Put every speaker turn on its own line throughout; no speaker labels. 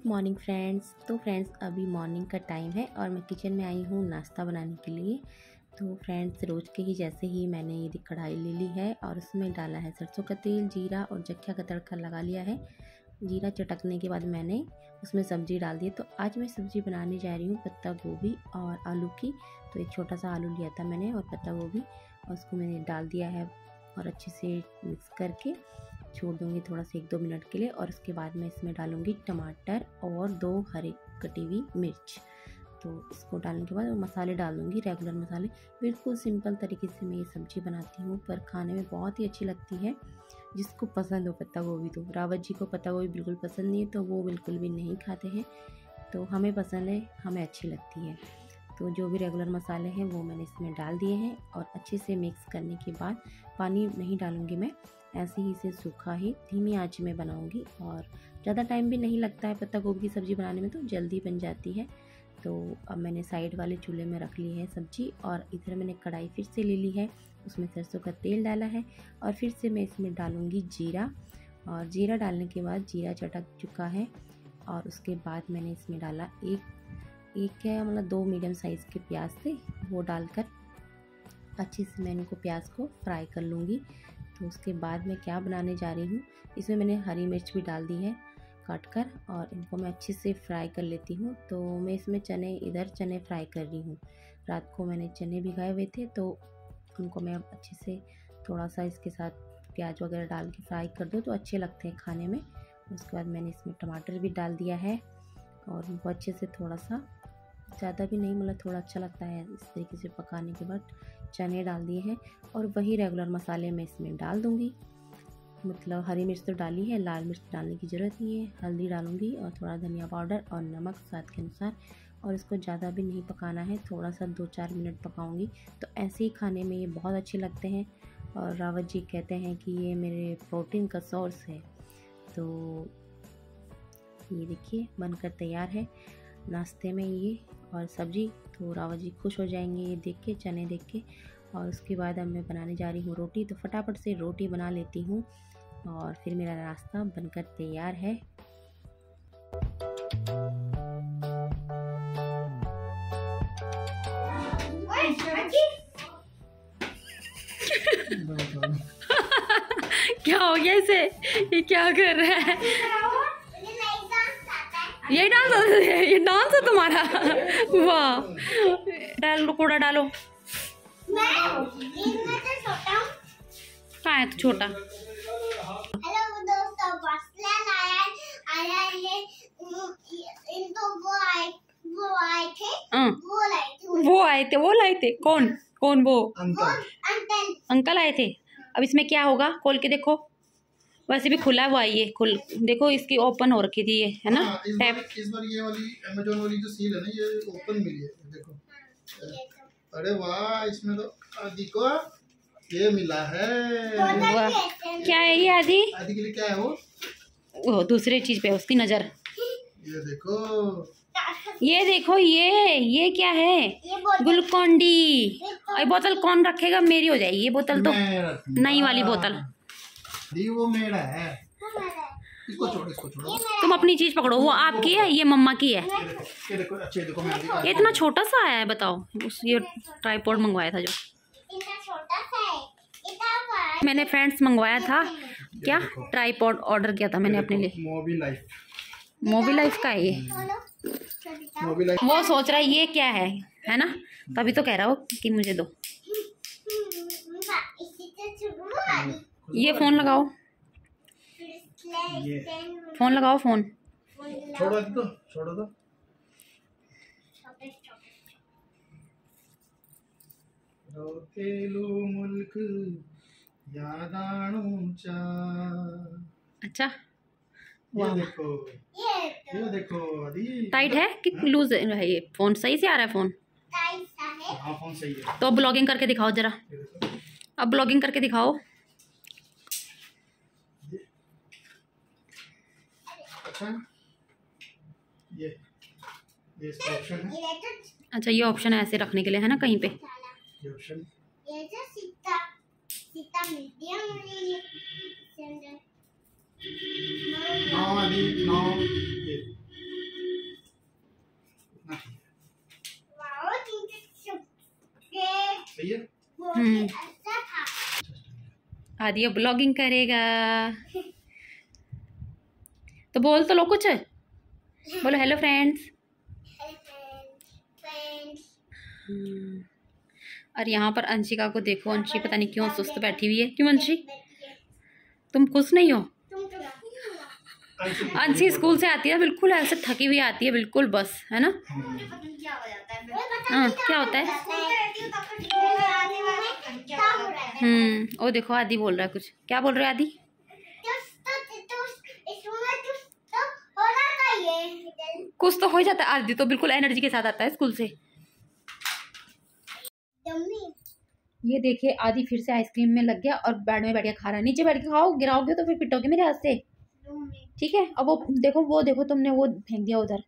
Morning friends. तो friends अभी morning का टाइम है और मैं किचन में आई हूँ नाश्ता बनाने के लिए। तो फ्रेंड्स रोज़ के ही जैसे ही मैंने ये कढ़ाई ले ली है और उसमें डाला है सरसों का तेल, जीरा और जख्या का तड़का लगा लिया है। जीरा चटकने के बाद मैंने उसमें सब्ज़ी डाल दी। तो आज मैं सब्ज़ी बनाने जा रही हूँ पत्ता गोभी और आलू की। तो एक छोटा सा आलू लिया था मैंने और पत्ता गोभी, और उसको मैंने डाल दिया है और अच्छे से मिक्स करके छोड़ दूँगी थोड़ा सा 1-2 मिनट के लिए। और उसके बाद मैं इसमें डालूँगी टमाटर और 2 हरी कटी हुई मिर्च। तो इसको डालने के बाद मसाले डाल दूँगी, रेगुलर मसाले। बिल्कुल सिंपल तरीके से मैं ये सब्ज़ी बनाती हूँ, पर खाने में बहुत ही अच्छी लगती है। जिसको पसंद हो पत्ता गोभी, तो रावत जी को पत्ता गोभी बिल्कुल पसंद नहीं है, तो वो बिल्कुल भी नहीं खाते हैं। तो हमें पसंद है, हमें अच्छी लगती है। तो जो भी रेगुलर मसाले हैं वो मैंने इसमें डाल दिए हैं और अच्छे से मिक्स करने के बाद पानी नहीं डालूँगी मैं, ऐसे ही इसे सूखा ही धीमी आंच में बनाऊंगी। और ज़्यादा टाइम भी नहीं लगता है पत्ता गोभी की सब्ज़ी बनाने में, तो जल्दी बन जाती है। तो अब मैंने साइड वाले चूल्हे में रख ली है सब्ज़ी और इधर मैंने कढ़ाई फिर से ले ली है, उसमें सरसों का तेल डाला है और फिर से मैं इसमें डालूँगी जीरा। और जीरा डालने के बाद जीरा चटक चुका है और उसके बाद मैंने इसमें डाला एक है मतलब 2 मीडियम साइज़ के प्याज थे, वो डालकर अच्छे से मैं इनको प्याज को फ्राई कर लूँगी। तो उसके बाद मैं क्या बनाने जा रही हूँ, इसमें मैंने हरी मिर्च भी डाल दी है काट कर और इनको मैं अच्छे से फ्राई कर लेती हूँ। तो मैं इसमें चने फ्राई कर रही हूँ। रात को मैंने चने भिगाए हुए थे, तो उनको मैं अब अच्छे से थोड़ा सा इसके साथ प्याज वगैरह डाल के फ्राई कर दो तो अच्छे लगते हैं खाने में। उसके बाद मैंने इसमें टमाटर भी डाल दिया है और उनको अच्छे से थोड़ा सा, ज़्यादा भी नहीं मतलब थोड़ा अच्छा लगता है इस तरीके से पकाने के बाद चने डाल दिए हैं। और वही रेगुलर मसाले मैं इसमें डाल दूँगी। मतलब हरी मिर्च तो डाली है, लाल मिर्च डालने की ज़रूरत नहीं है। हल्दी डालूँगी और थोड़ा धनिया पाउडर और नमक स्वाद के अनुसार। और इसको ज़्यादा भी नहीं पकाना है, थोड़ा सा 2-4 मिनट पकाऊँगी। तो ऐसे ही खाने में ये बहुत अच्छे लगते हैं और रावत जी कहते हैं कि ये मेरे प्रोटीन का सोर्स है। तो ये देखिए बनकर तैयार है नाश्ते में ये और सब्ज़ी। तो रावत जी खुश हो जाएंगे ये देख के, चने देख के। और उसके बाद अब मैं बनाने जा रही हूँ रोटी। तो फटाफट से रोटी बना लेती हूँ और फिर मेरा नाश्ता बनकर तैयार है। क्या हो गया इसे, ये क्या कर रहा है? ये डांस है, ये डांस है तुम्हारा? वाह, डालो कूड़ा डालो। कहाँ है तो छोटा?
हेलो दोस्तों,
वो आए थे। कौन वो? अंकल आए थे। अब इसमें क्या होगा, खोल के देखो। वैसे भी खुला हुआ है, ये देखो इसकी ओपन हो रखी थी ये, है ना?
इस बार ये वाली अमेज़न वाली जो सील है ना, ये ओपन मिली है, देखो। अरे वाह, इसमें तो आदि को ये मिला है।
वाह, क्या है ये? आदि
के लिए क्या है
वो दूसरे चीज पे उसकी नजर।
ये देखो
ये क्या है? ग्लूकोन-डी। ये बोतल कौन रखेगा? मेरी हो जाएगी ये बोतल, तो नई वाली बोतल।
वो मेरा है, इसको छोड़ो।
तुम अपनी चीज पकड़ो, वो आपकी है, ये मम्मा की है।
ये देखो, अच्छे देखो,
ये इतना छोटा सा आया है, बताओ। ये ट्राइपॉड मंगवाया था जो मैंने फ्रेंड्स मंगवाया था, क्या ट्राइपॉड ऑर्डर किया था मैंने अपने लिए। मोबी लाइफ का है ये। वो सोच रहा है ये क्या है ना? तभी तो कह रहा हो कि मुझे दो। ये फोन लगाओ, फोन लगाओ, फोन
छोड़ो तो। मुल्क यादाणूचा।
अच्छा,
ये देखो अदी
टाइट है कि लूज है? ये फोन सही से आ रहा है? फोन
सही है।
तो ब्लॉगिंग करके दिखाओ जरा, अब ब्लॉगिंग करके दिखाओ।
अच्छा, ये इसका ऑप्शन है।
अच्छा, ये ऑप्शन है ऐसे रखने के लिए, है ना? कहीं पे
ये ऑप्शन,
ये जो सीता मीडियम
नो ये
अच्छा था।
आदि ब्लॉगिंग करेगा तो बोल तो लो कुछ, बोलो हेलो फ्रेंड्स। और यहाँ पर अंशिका को देखो, अंशी पता नहीं क्यों सुस्त बैठी हुई है। क्यों अंशी, तुम खुश नहीं हो? अंशी स्कूल से आती है बिल्कुल ऐसे थकी हुई आती है बिल्कुल, बस है ना। हाँ क्या होता है? वो देखो आदि बोल रहा है कुछ। क्या बोल रहे हो आदि? कुछ तो हो जाता है। आदि तो बिल्कुल एनर्जी के साथ आता है स्कूल से। ये देखिए आदि फिर से आइसक्रीम में लग गया और बेड में बैठ के खा रहा है। नीचे बैठ के खाओ, गिराओगे तो फिर पिटोगे मेरे हाथ से, ठीक है। अब वो देखो तुमने वो फेंक दिया उधर,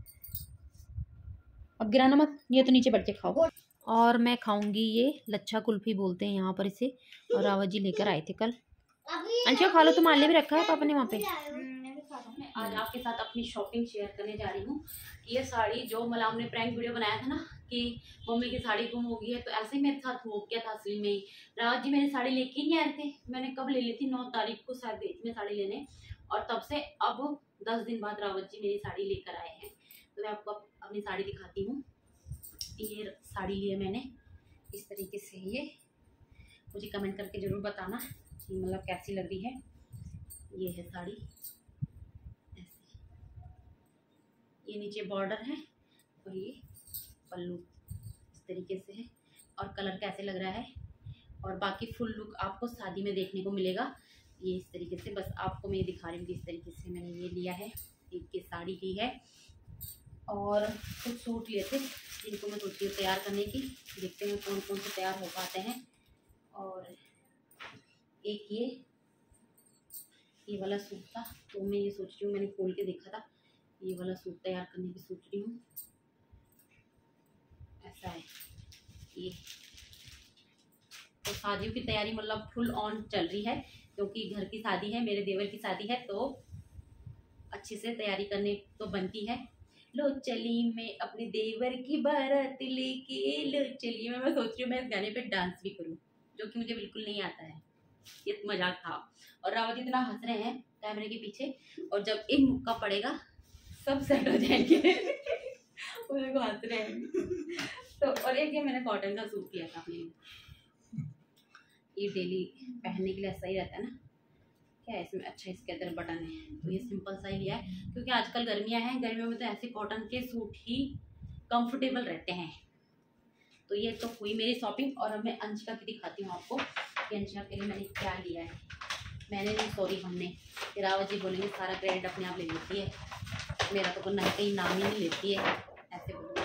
अब गिराना मत। ये तो नीचे बैठ के खाओ। और मैं खाऊंगी ये लच्छा कुल्फी बोलते हैं यहाँ पर इसे, और रावत जी लेकर आए थे कल। अच्छा खा लो, तुम आले भी रखा है पापा ने वहाँ पे। मैं आज आपके साथ अपनी शॉपिंग शेयर करने जा रही हूँ। ये साड़ी जो मलाम ने प्रैंक वीडियो बनाया था ना कि मम्मी की साड़ी गुम हो गई है, तो ऐसे ही मेरे साथ हो गया था असली में ही। रावत जी मेरी साड़ी लेके नहीं आए थे। मैंने कब ले ली थी, 9 तारीख को शायद बेच में साड़ी लेने, और तब से अब 10 दिन बाद रावत जी मेरी साड़ी लेकर आए हैं। तो मैं आपको अपनी साड़ी दिखाती हूँ। ये साड़ी ली है मैंने इस तरीके से। ये मुझे कमेंट करके ज़रूर बताना कि मतलब कैसी लग रही है। ये है साड़ी ऐसी, ये नीचे बॉर्डर है और ये पल्लू इस तरीके से है। और कलर कैसे लग रहा है, और बाकी फुल लुक आपको शादी में देखने को मिलेगा। ये इस तरीके से, बस आपको मैं ये दिखा रही हूँ कि इस तरीके से मैंने ये लिया है। एक साड़ी ली है और कुछ सूट लिए थे जिनको मैं सोचती हूँ तैयार करने की। देखते हैं कौन कौन से तैयार हो पाते हैं। और एक ये वाला सूट था, तो मैं ये सोच रही हूँ, मैंने खोल के देखा था, ये वाला सूट तैयार करने की सोच रही हूँ। ऐसा है ये। तो शादियों की तैयारी मतलब फुल ऑन चल रही है, क्योंकि घर की शादी है, मेरे देवर की शादी है, तो अच्छे से तैयारी करने तो बनती है। लो चली मैं अपने देवर की बारात लेके, लो चलिए। मैं सोच रही हूँ मैं इस गाने पे डांस भी करूँ, जो कि मुझे बिल्कुल नहीं आता है। ये मजाक था। और रावत इतना हंस रहे हैं कैमरे के पीछे, और जब एक मुक्का पड़ेगा सब सेट हो जाएंगे। वो देखो हंस रहे हैं। तो और एक ये मैंने कॉटन का सूट लिया था अपने, ये डेली पहनने के लिए सही रहता है ना। क्या है इसमें, अच्छा इसके अंदर बटन है, तो ये सिंपल सा ही लिया है, क्योंकि आजकल गर्मियाँ हैं, गर्मियों में तो ऐसे कॉटन के सूट ही कंफर्टेबल रहते हैं। तो ये तो हुई मेरी शॉपिंग। और अब मैं अंशिका की दिखाती हूँ आपको कि अंशिका के लिए मैंने क्या लिया है। मैंने नहीं, सॉरी हमने, रावत जी बोलेंगे सारा क्रेडिट अपने आप ले लेती है, मेरा तो कोई कहीं नाम ही नहीं लेती है, ऐसे बोलूँगी।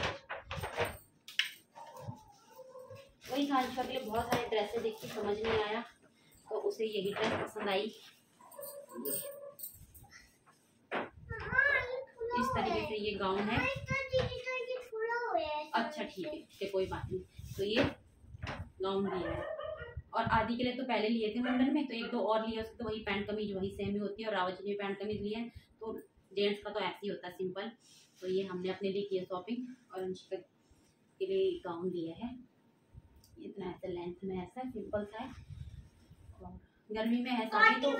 वही अंशिका के लिए बहुत सारे ड्रेसेस देखी, समझ नहीं आया, तो उसे यही ड्रेस पसंद आई। इस तरीके से ये गाउन है। अच्छा ठीक है, कोई बात नहीं। तो ये गाउन लिया है, और आदि के लिए तो पहले लिए थे मुंडन में, तो एक दो और लिए, उसको तो वही पैंट कमीज वही सेम ही होती है। और रावत जी ने पैंट कमीज लिया है, तो जेंट्स का तो ऐसे ही होता है सिंपल। तो ये हमने अपने लिए किया शॉपिंग। और अंशिका के लिए गाउन लिया है, इतना ऐसा लेंथ में, ऐसा सिंपल सा है। गर्मी में है शादी, तो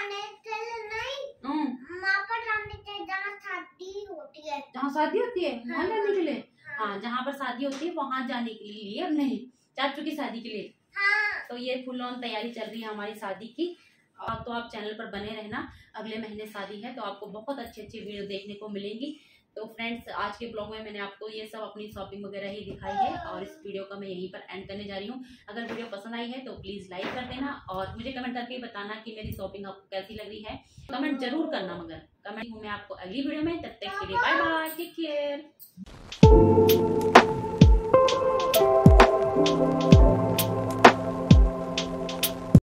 जहाँ शादी होती है वहाँ जाने के लिए। हाँ, जहाँ पर शादी होती है वहाँ जाने के लिए, अब नहीं चाचू की शादी के लिए। तो ये फुल ऑन तैयारी चल रही है हमारी शादी की। तो आप चैनल पर बने रहना, अगले महीने शादी है, तो आपको बहुत अच्छी अच्छी वीडियो देखने को मिलेंगी। तो फ्रेंड्स, आज के ब्लॉग में मैंने आपको ये सब अपनी शॉपिंग वगैरह ही दिखाई है, और इस वीडियो का मैं यहीं पर एंड करने जा रही हूँ। अगर वीडियो पसंद आई है तो प्लीज़ लाइक कर देना, और मुझे कमेंट करके बताना कि मेरी शॉपिंग आपको कैसी लग रही है। कमेंट जरूर करना, मगर कमेंट हूँ मैं आपको अगली वीडियो में। तब तक के लिए बाय बाय, टेक केयर।